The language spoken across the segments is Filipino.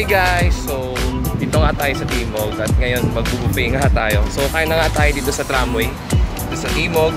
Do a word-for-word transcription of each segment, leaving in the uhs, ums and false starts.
guys! So, dito nga tayo sa Timog at ngayon mag-buffet nga tayo. So, kain na nga tayo dito sa tramway, dito sa Timog.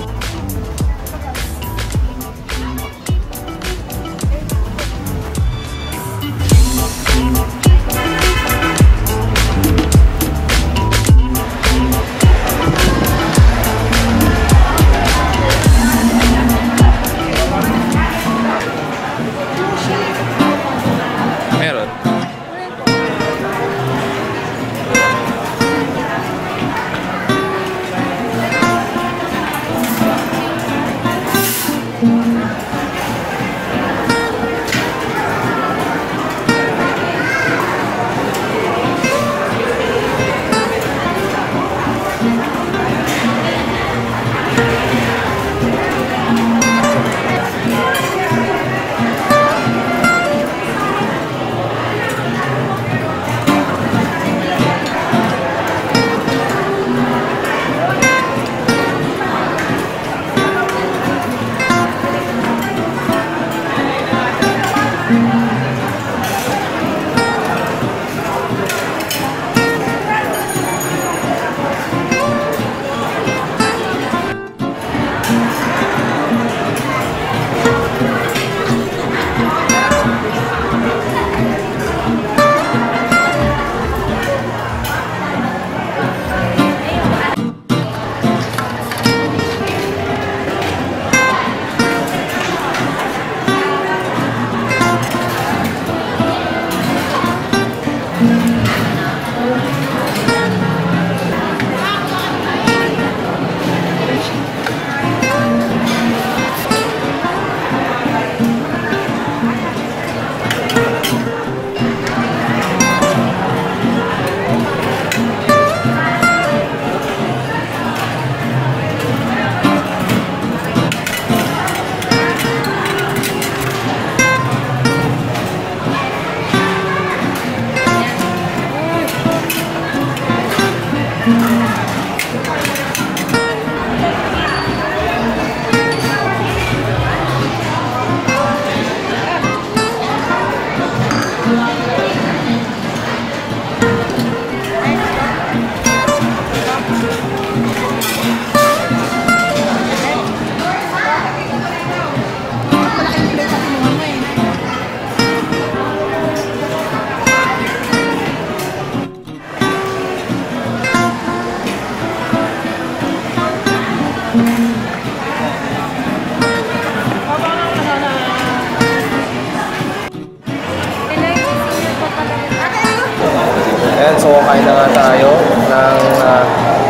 So, kain na nga tayo ng uh,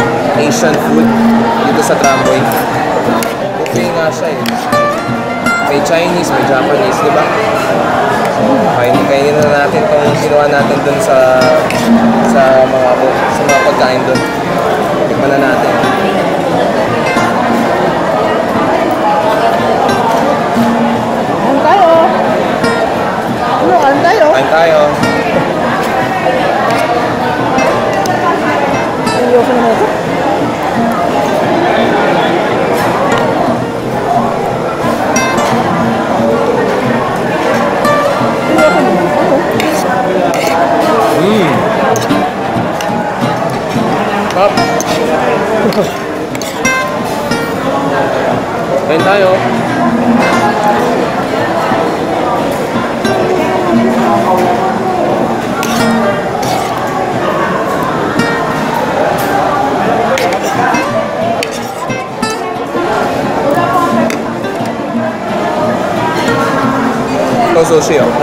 Asian food dito sa tramway. Buffet nga siya eh. May Chinese, may Japanese, di ba? So, kainin, kainin na natin itong ginawa natin dun sa sa mga, sa mga pagkain dun. Tikman na natin. Kain tayo! Ano, kain tayo? Kain tayo! Mmm. Up. Kain tayo. Ito sushi, oh.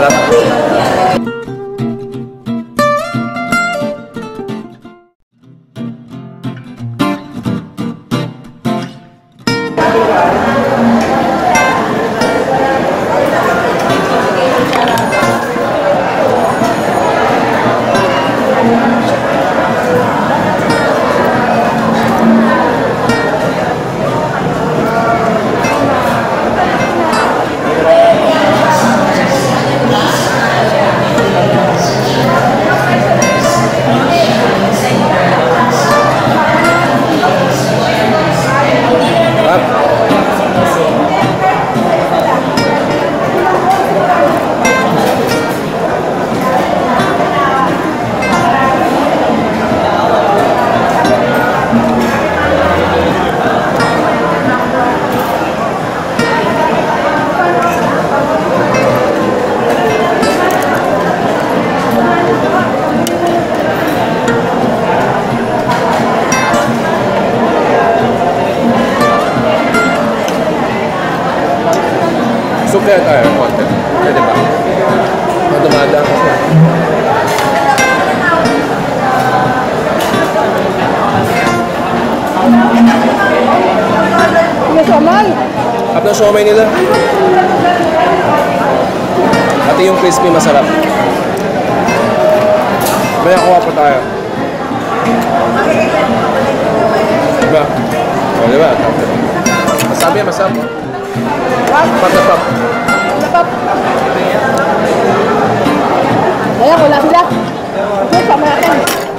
Soup kaya tayo, konti. Pwede ba? Matumada ako siya. May somay. At ng siomay nila. Pati yung crispy masarap. May kuha pa tayo. Diba? O, diba? Masabi yan, masarap. What? Pap na pap. Napap. Ayan, wala sila. Okay, sama natin.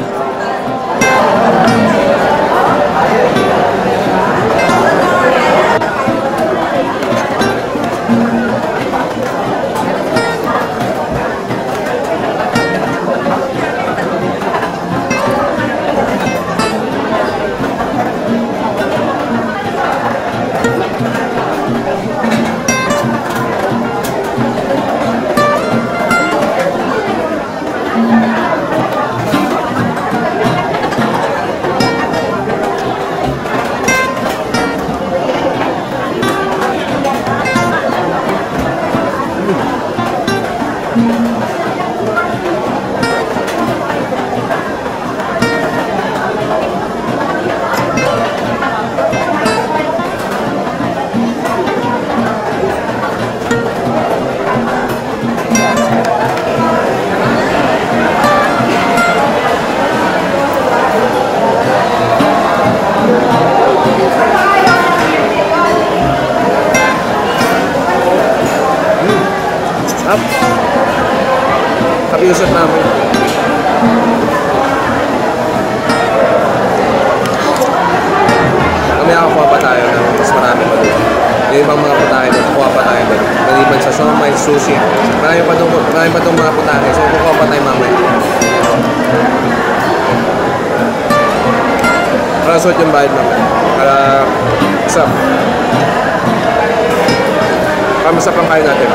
Up. Kapiusap namin. Kami nakakuha pa tayo ng mas marami pa doon. Yung ibang mga putahe doon, kukuha pa tayo doon. Naliban sa siomai, sushi. Marami pa doon, marami pa doon mga putahe. So kukuha pa tayo mamaya. Para suot yung bayad mamaya. Para masarap. Para masarap ang kain natin.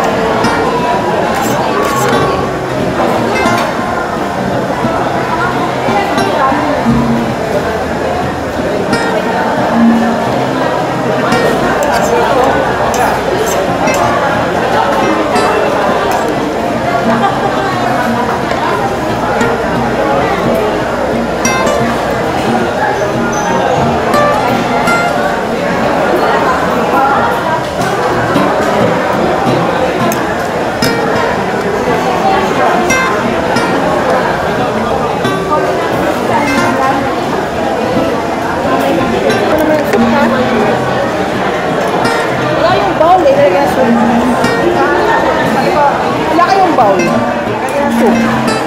Wala yung bowl eh, lagyan ng soup. Wala kayong bowl. Lagyan ng soup.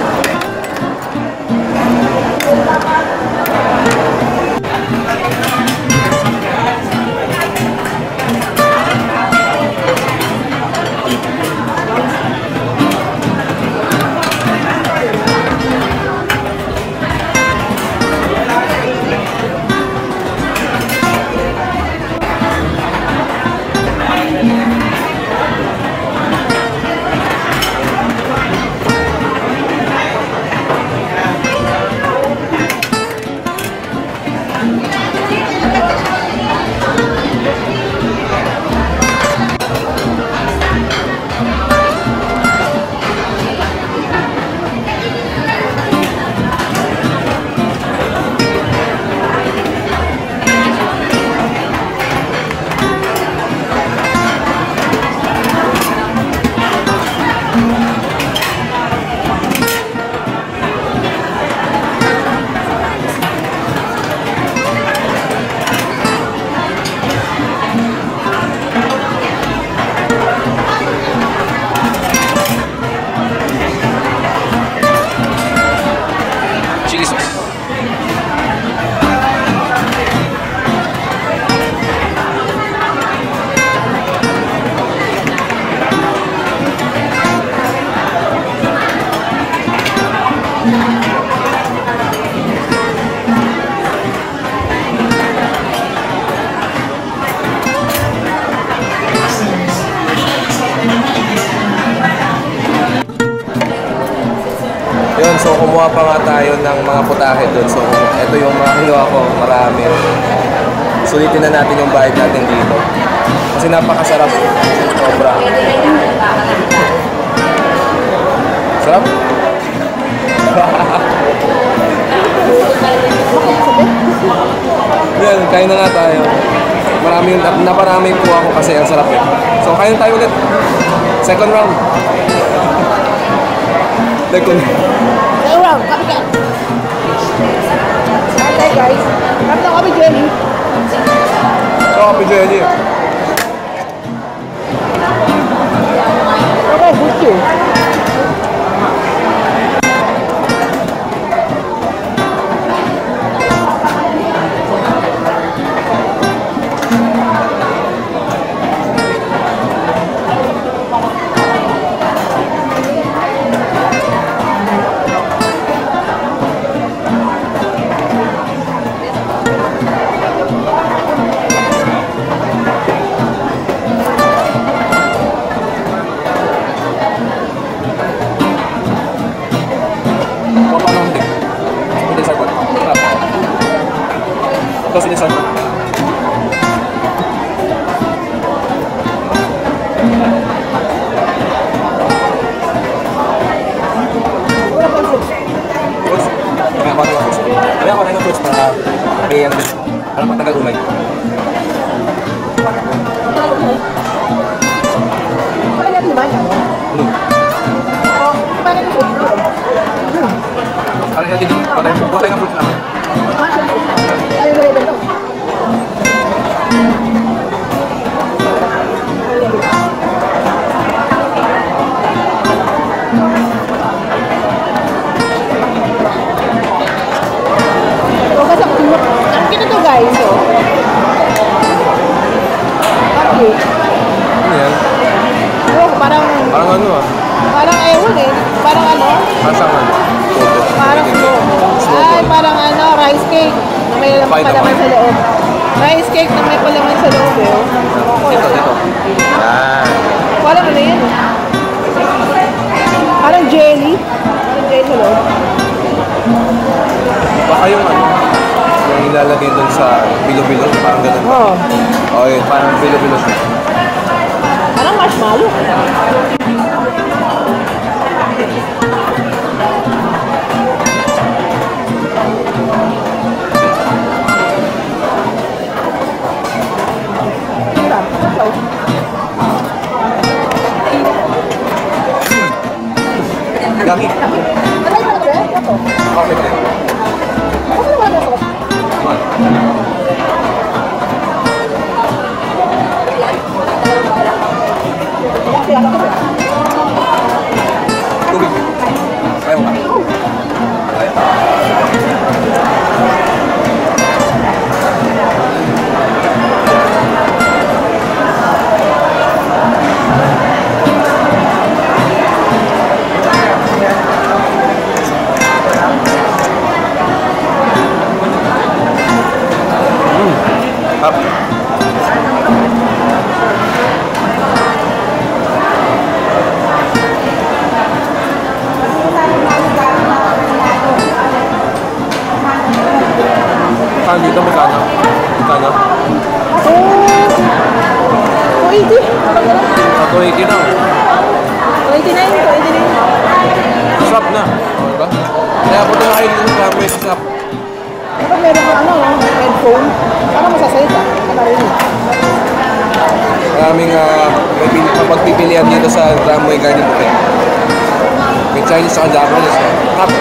Yun, so kumuha pa nga tayo ng mga putahe doon. So ito yung mga kinuha ko, marami. Sulitin na natin yung bayad natin dito. Kasi napakasarap. Sobra. Sarap? Yan, kain na nga tayo. Marami, naparami po ako kasi ang sarap eh. So, kain tayo ulit. Second round. Second round. Second round, kami ka. Okay guys, kami na kami jelly. Ito, kape jelly. Okay, good you. Ito sinisan. Fruits? Kaya ako ng fruits. Kaya ako ng fruits para kaya yan din. Para magtagal umay. Kaya natin ba yan? Ano? Oh, kaya natin ba? Kaya natin din. Buka tayo ng fruits namin. Ayaw na rin ito. Guys, oh. Okay. Ano yan? Oh, parang Parang ano ah? parang ewan eh. Parang ano? Masang ano? Photo. Parang slow. Ay, parang ano, rice cake na may laman Fight palaman ako. sa loob. Rice cake na may palaman sa loob eh. oh. Dito, dito. Yan. Parang ano yan eh. Parang jelly. Parang jelly sa loob. Baka yung ano? Yung ilalagay doon sa bilo-bilo. Parang ganun. Oh. Oh, yun. Parang bilo-bilo siya. Parang marshmallow. Gami. Ano yung mga ito? Ito. Okay pa rin. Ano yung mga ito? Tubig. Ayaw ka. Ayaw. Up. Saan dito magkano? Magkano? Oh, two eighty. Sa two eighty na. two eighty-nine, two eighty-nine. Swap na. O, diba? Kaya punta na kayo dito sa Subway sa swap. Kapag meron kang ano, headphone, baka masasalita. Nakarinig. Maraming uh, may pili- mapagpipilian dito sa Tramway Garden Buffet. May Chinese at Japanese. Kap.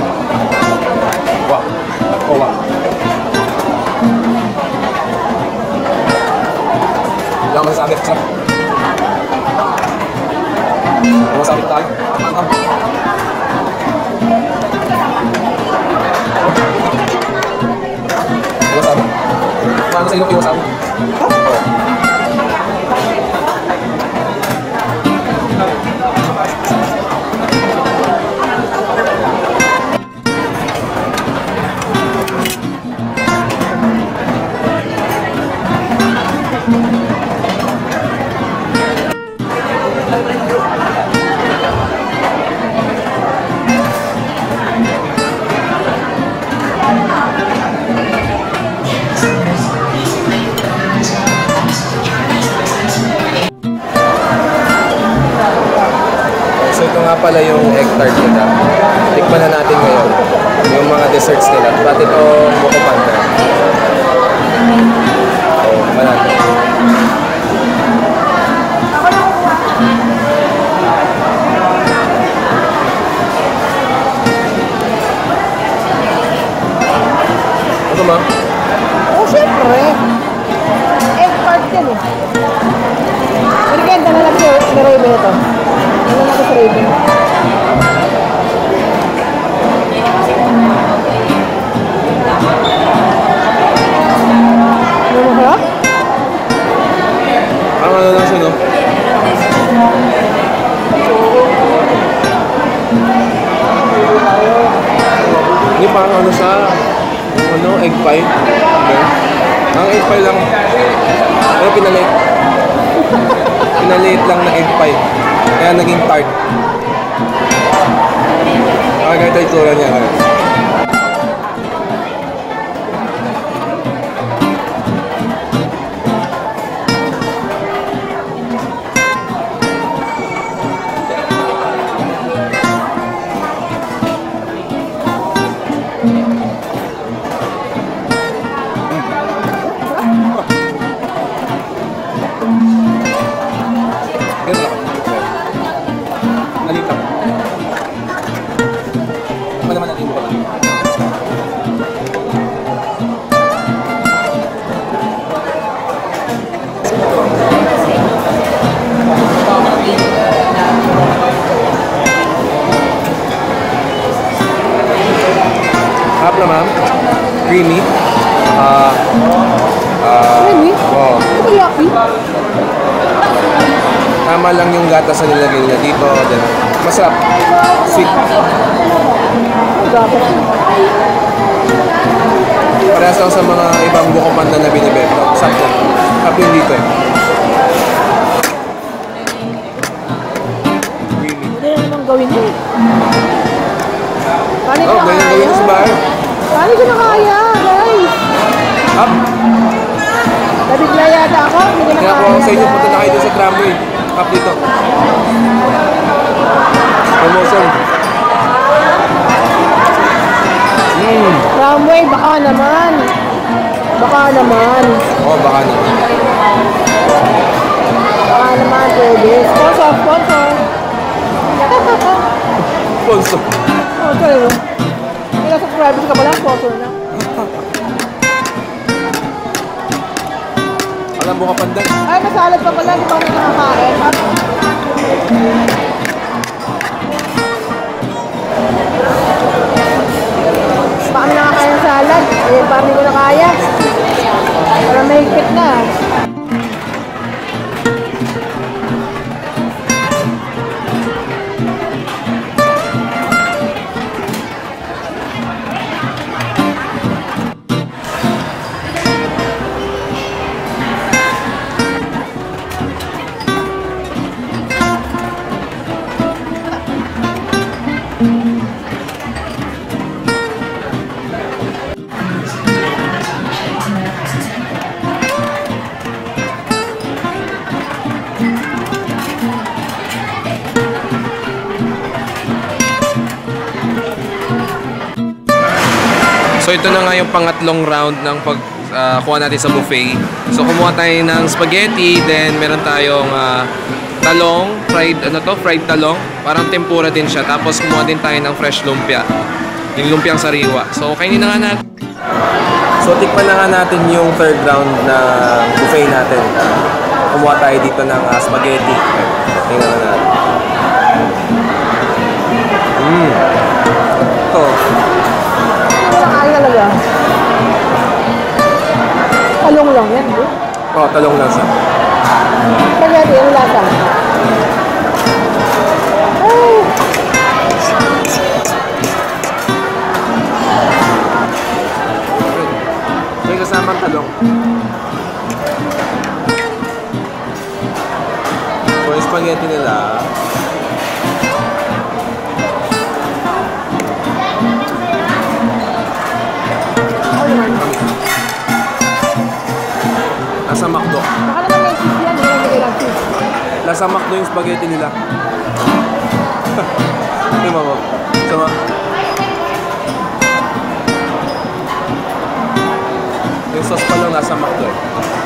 Wow. Oh, wow. pala yung egg tart nila. Tikman na natin ngayon yung mga desserts nila. Pati itong buko pandan. So, tikman natin. Ano ma? Oh, syempre. Egg tart yan eh. Pinaganda na lang si Raven ito. Ano na ito si Raven? Ano mo harap? Ang ano lang siya, no? Hindi parang ano siya, ano, egg pie. Okay. Ang egg pie lang, pero pinaliit. Pinaliit lang na egg pie. Kaya naging tart. Ah, ganito yung tura niya. Harap na ma'am. Creamy. Ah. Ah. Creamy? Oo. Ano ba yaki? Tama lang yung gatas na nilagay nila dito. Then, masarap. Sweet. Dapat. Parehas lang sa mga ibang buko pandan na binibenta. Sarap yan. Sarap yun dito eh. Creamy. Hindi na naman gawin eh. Paano ko Oh, na ganyan kaya? gawin sa bahay. Paano ko na kaya, guys? Up. Nabigla yata ako. Hindi ko na Kaya kaya, kung sa inyo, guys. punta na kayo dun sa tramway. Up dito. Promotion. Mmm. Tramway, baka naman. Baka naman. Oo, oh, baka naman. Baka naman, pwede. Sponsor, sponsor. Sponsor. Sponsor, eh. May nasa subscribers ka pala, sponsor na. Alam mo ka pandan. Ay, masalad pa pala. Di ba na nakakain? Baka na nakakain ng salad. Eh, parang hindi ko na kaya. Parang mahigpit na. So ito na nga yung pangatlong round ng pagkuha uh, natin sa buffet. So kumuha tayo ng spaghetti, then meron tayong uh, talong, fried ano to, fried talong, parang tempura din siya. Tapos kumuha din tayo ng fresh lumpia, yung lumpiang sariwa. So kainin na nga natin. So tikman na nga natin yung third round na buffet natin. Kumuha tayo dito ng uh, spaghetti. Tingnan na natin. Mmm. Ito. Nakakain talaga. Talong lang yan, bro. Oo, oh, talong lang siya. Spaghetti, yung lasa. Ay! May kasamang talong. So, yung spaghetti nila, nasa McDo. Baka naman may cheese yan, hindi lang lang cheese. Nasa McDo yung spaghetti nila. Hindi mo mo. Sama. Yung sauce pa lang nasa McDo eh.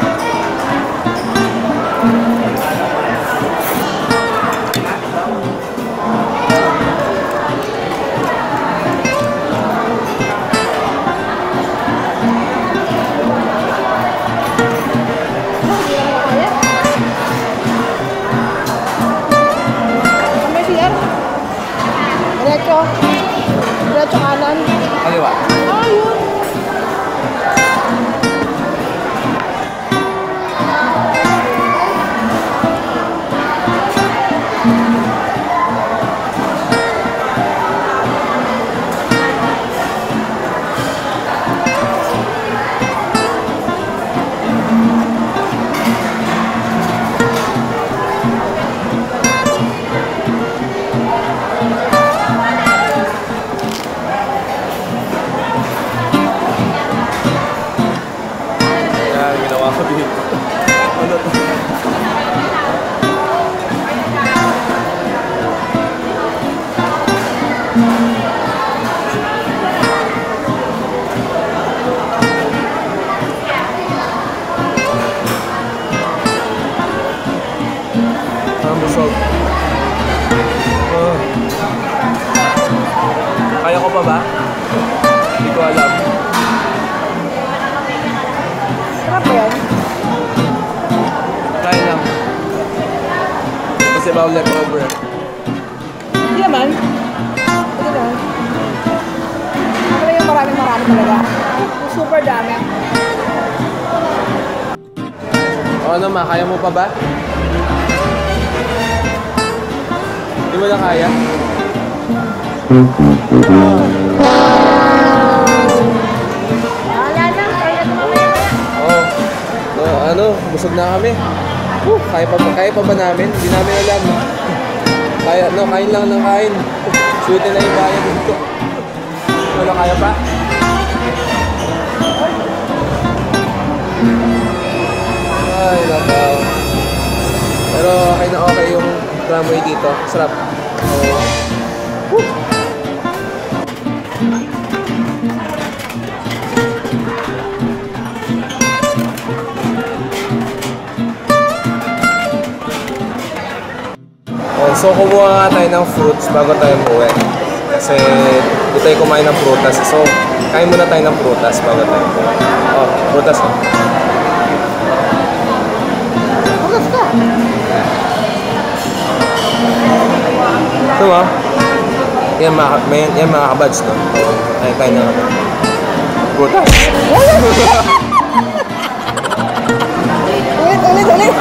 Diretso. Diretso kanan. Kaliwa. Ah, yun. Ang busog. Oh. Kaya ko pa ba? Hindi ko alam. Sarap ba yan? Kaya lang. Kasi bawal leftover. Hindi naman. Hindi naman. Pero yung maraming marami talaga. Yung super dami. O ano ma, kaya mo pa ba? Hindi mo na kaya? Wala na. Kaya na mamaya na. Oo. Oh, ano, busog na kami. Uh, kaya pa, kaya pa ba namin? Hindi namin alam. Kaya, no, kain lang ng kain. Sweet na yung bayan dito. Ano, kaya pa? Ay, nakaw. Pero okay na okay yung tramway dito. Sarap. Oo. Woo! Oh, so kumuha nga tayo ng fruits bago tayo umuwi. Kasi di tayo kumain ng prutas. So, kain muna tayo ng prutas bago tayo umuwi. Oh, prutas oh. Bukas ka. Ito ah. Yan mga, may, yan mga kabads no. Kain tayo ng prutas. Ulit, ulit, ulit.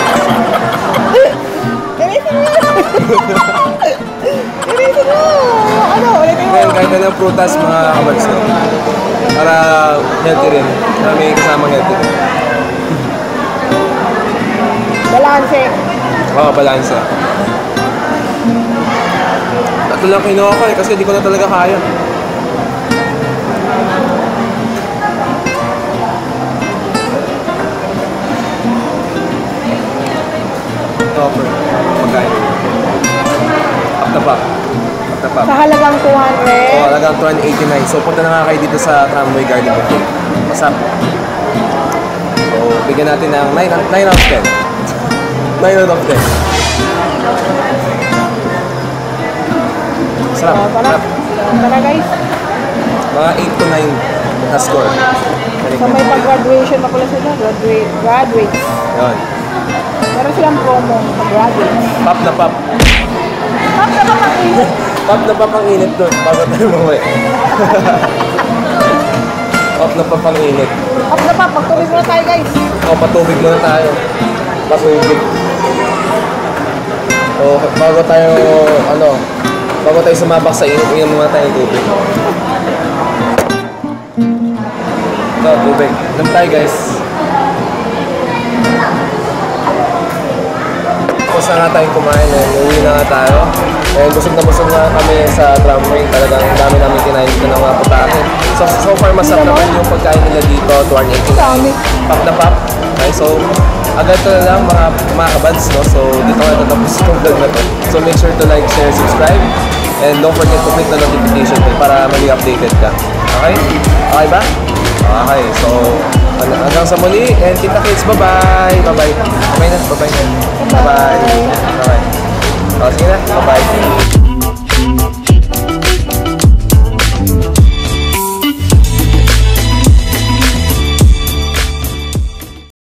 Gamitin mo! Ano? Ulitin mo! Ngayon, kahit na ng prutas, mga kabads no? Para healthy rin. Para may kasamang healthy rin. Balanse. Oo, balansa. Tatlo lang kinuha ko eh, kasi di ko na talaga kaya. Topper. Magkain. Up the pop. Up the pop. Sa halagang two hundred. Oo, halagang two eighty-nine. So, punta na nga kayo dito sa Tramway Garden Boutique. Masap. So, bigyan natin ng nine out of ten. nine out of ten. Sarap. Oh, tara. Sarap. Tara guys. Mga eight to nine na score. Sa may pag-graduation pa pala sila. Graduate. Graduates. Yun. Meron silang promo pag-graduate. Pop na pop. Pop na ba mag-init? Pop na pop ang init doon. Bago tayo umuwi. Pop na pop ang init. Pop na pop. Magtubig muna tayo guys. O, patubig muna tayo. Patubig. O, bago tayo, ano, bago tayo sumabak sa init, inom muna tayo ng tubig. Ito, tubig. Inom tayo guys. Tapos na nga tayong kumain eh. Uwi na nga tayo. And busog na busog na kami sa tramway. Talagang dami namin kinain ko ng mga putahe. So, so far masarap naman yung pagkain nila dito, two eighty-nine. Dami. Pop na pop. Okay, so agad to na lang mga mga kabads, no? So dito na tatapos yung vlog na to. So make sure to like, share, subscribe. And don't forget to click the notification bell para maging updated ka. Okay? Okay ba? Okay, so hanggang sa muli. And kita kids, bye-bye! Bye-bye! Bye-bye na, bye-bye na. Bye-bye! Bye-bye! O, sige na, bye-bye!